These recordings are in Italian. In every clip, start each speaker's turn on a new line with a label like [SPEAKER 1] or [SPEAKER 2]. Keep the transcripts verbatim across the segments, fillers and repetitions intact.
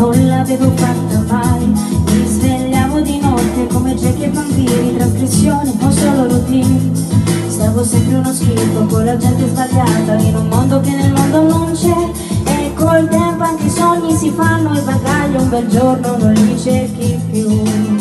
[SPEAKER 1] non l'avevo fatta mai. Mi svegliavo di notte come Jack e vampiri, trasgressione o solo routine. Stavo sempre uno schifo con la gente sbagliata, in un mondo che nel mondo non c'è. E col tempo anche i sogni si fanno e bagagli, un bel giorno non li cerchi più.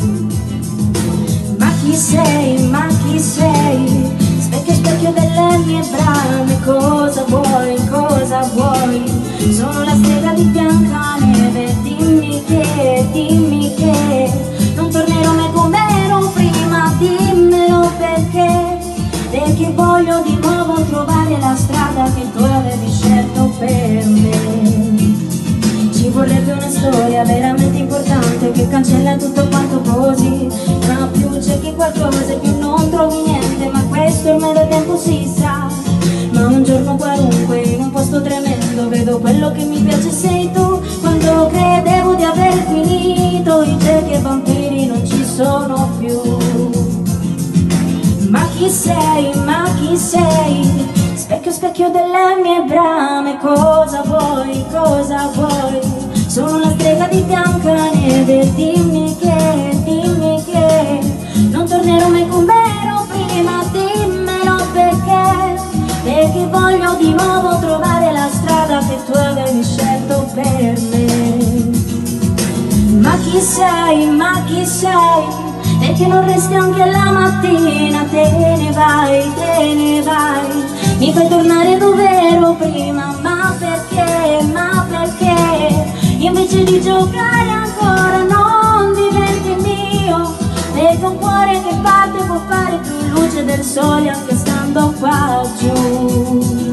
[SPEAKER 1] Ma chi sei, ma chi sei? Specchio, specchio delle mie brame, cosa vuoi, cosa vuoi? Sono la strega di Biancaneve, dimmi che, dimmi che non tornerò mai come ero prima, dimmelo perché. Perché voglio di nuovo trovare la strada che tu avevi scelto per me. Ci vorrebbe una storia veramente importante che cancella tutto quanto così. Ma più cerchi qualcosa e più non trovi niente, ma questo ormai da tempo si sa. Ma un giorno qualunque in un posto tremendo vedo quello che mi piace sei tu. Quando credevo di aver finito, i Jack e vampiri non ci sono più. Ma chi sei, ma chi sei? Specchio, specchio delle mie brame, cosa vuoi, cosa vuoi? Sono la strega di Biancaneve, dimmi che, dimmi che non tornerò mai come ero prima, dimmelo perché. Perché voglio di nuovo trovare la strada che tu avevi scelto per me. Ma chi sei, ma chi sei? Perché non resti anche la mattina, te ne vai, te ne vai. Mi fai tornare dove ero prima, ma perché, ma perché? Invece di giocare ancora non diventi mio. Perché un cuore che parte può fare più luce del sole anche stando qua giù.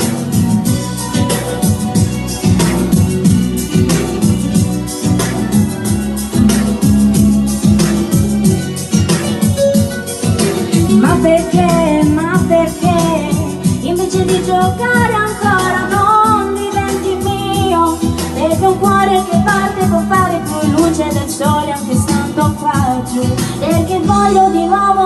[SPEAKER 1] Ma perché, ma perché? Invece di giocare ancora non diventi mio. Perché un cuore che parte può fare più luce del sole anche stando qua giù. Perché voglio di nuovo